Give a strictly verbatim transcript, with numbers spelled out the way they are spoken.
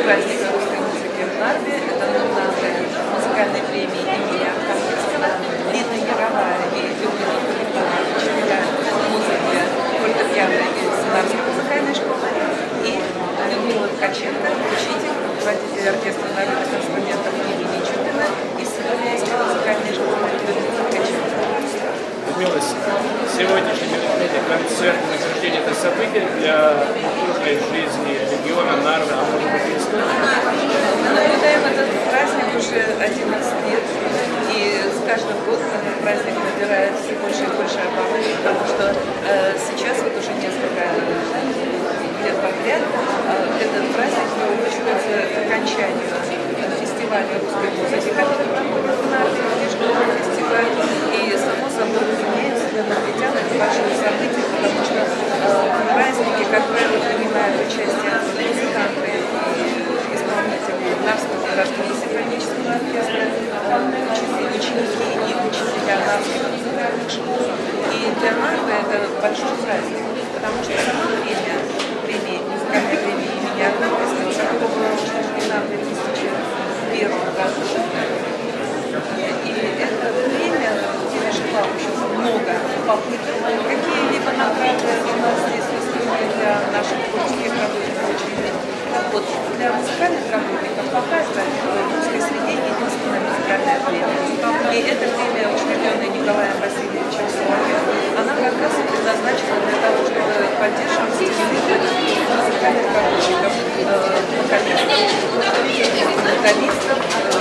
праздника русской музыки в Нарве. Это номинация музыкальной премии имени Архангельского. Лина Яровая и Людмила Куликова, учителя музыки фортепиано из Нарвской музыкальной школы. И Людмила Ткаченко, учитель, руководитель оркестра народных инструментов имени Чупина из Северной музыкальной школы. Людмила Ткаченко. Людмила, сегодняшний мероприятие, концерт, награждение – это событие для культурной жизни региона Нарвы, а может быть и истории? Мы наблюдаем этот праздник уже одиннадцать лет, и с каждым годом этот праздник набирает все больше и больше обороты, потому что э, сейчас вот уже несколько лет подряд э, этот праздник приурочивается к окончанию фестиваля русской музыки, который проходит в Нарве, международный фестиваль, и само собой разумеется, для нарвитян это большое событие, потому что э, в празднике, как правило, принимают участие музыканты и исполнители Нарвского городского симфонического оркестра, ученики и учителя Нарвских музыкальных школ. И для Нарвы это большой праздник, потому что сама премия, премия музыкальная премия имени Архангельского, которая была учреждена в две тысячи первом году. И эта премия пережила очень много попыток, какие-либо награды у нас здесь выступили для наших творческих работников. Вот для музыкальных работников пока это в русской среде единственная музыкальная премия. И эта премия, учрежденная Николаем Васильевичем Соловьевым, она как раз предназначена для того, чтобы поддерживать, стимулировать музыкальных работников, вокалистов, вокалистов,